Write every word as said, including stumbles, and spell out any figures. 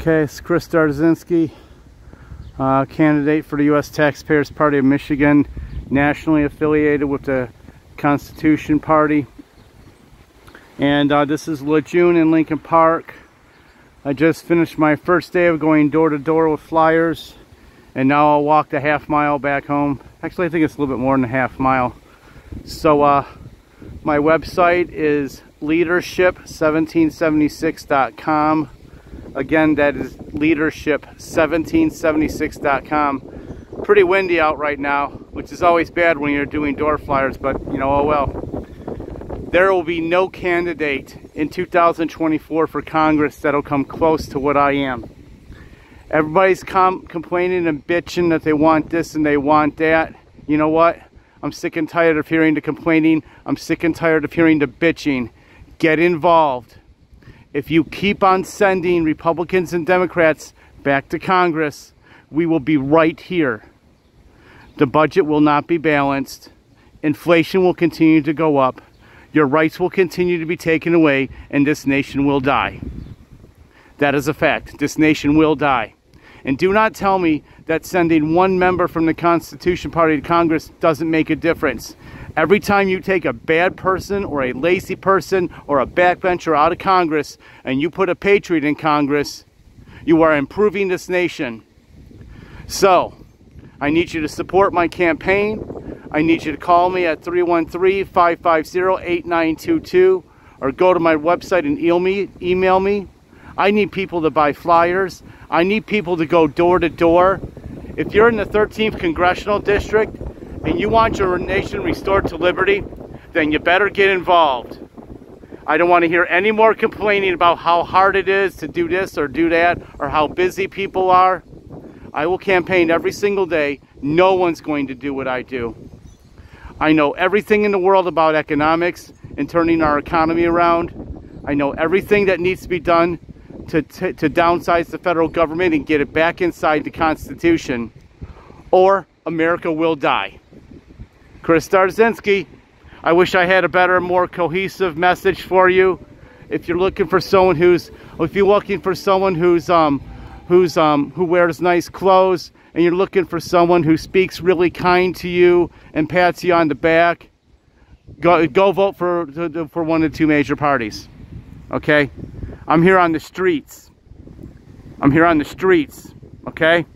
Okay, it's Chris Darzinski, uh, candidate for the U S Taxpayers Party of Michigan, nationally affiliated with the Constitution Party. And uh, this is Lejeune in Lincoln Park. I just finished my first day of going door to door with flyers, and now I'll walk the half mile back home. Actually, I think it's a little bit more than a half mile. So uh, my website is leadership seventeen seventy-six dot com. Again, that is leadership seventeen seventy-six dot com. Pretty windy out right now, which is always bad when you're doing door flyers, but you know, oh well. There will be no candidate in two thousand twenty-four for Congress that'll come close to what I am. Everybody's com complaining and bitching that they want this and they want that. You know what? I'm sick and tired of hearing the complaining. I'm sick and tired of hearing the bitching. Get involved. If you keep on sending Republicans and Democrats back to Congress, we will be right here. The budget will not be balanced. Inflation will continue to go up. Your rights will continue to be taken away, and this nation will die. That is a fact. This nation will die. And do not tell me that sending one member from the Constitution Party to Congress doesn't make a difference. Every time you take a bad person or a lazy person or a backbencher out of Congress and you put a patriot in Congress, you are improving this nation. So, I need you to support my campaign. I need you to call me at three one three, five five zero, eight nine two two or go to my website and email me. Email me. I need people to buy flyers. I need people to go door to door. If you're in the thirteenth Congressional District and you want your nation restored to liberty, then you better get involved. I don't want to hear any more complaining about how hard it is to do this or do that or how busy people are. I will campaign every single day. No one's going to do what I do. I know everything in the world about economics and turning our economy around. I know everything that needs to be done to, to, to downsize the federal government and get it back inside the Constitution, or America will die. Chris Darzinski. I wish I had a better, more cohesive message for you. If you're looking for someone who's, if you're looking for someone who's, um, who's, um, who wears nice clothes, and you're looking for someone who speaks really kind to you and pats you on the back, go, go vote for, for one of the two major parties. Okay? I'm here on the streets. I'm here on the streets. Okay?